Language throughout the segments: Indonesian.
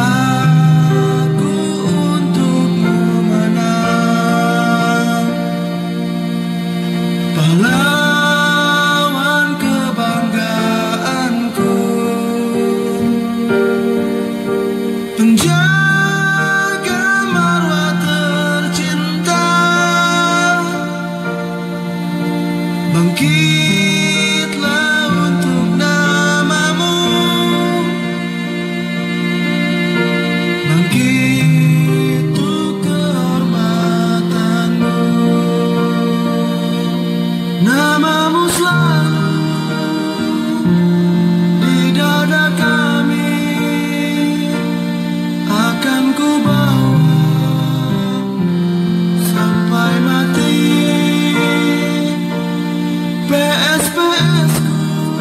Doaku untukmu menang, pahlawan kebanggaanku, penjaga marwah tercinta. Bangkitlah untuk namamu, bangkit untuk kehormatanmu. Namamu selalu di dada kami, akan ku bawa sampai mati. PSPS-ku,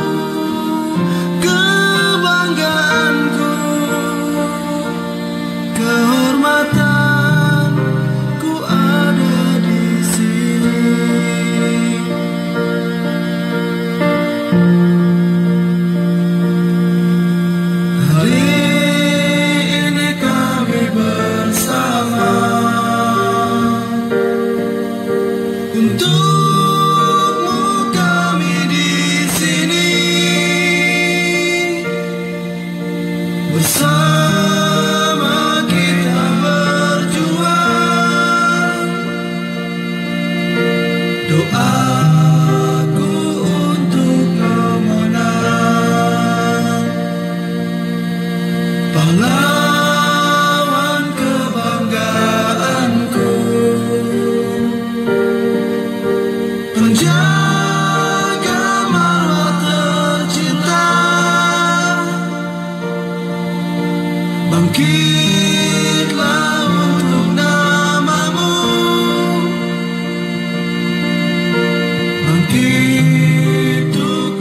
kebanggaanku, kehormatanku ada di sini. Hari ini kami bersama untukmu, kami di sini bersama kita berjuang. Doaku untukmu menang, pahlawan kebanggaanku, penjaga marwah tercinta. Bangkitlah untuk namamu, bangkit untuk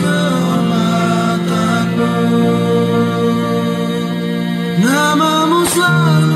kehormatanmu. Namamu selalu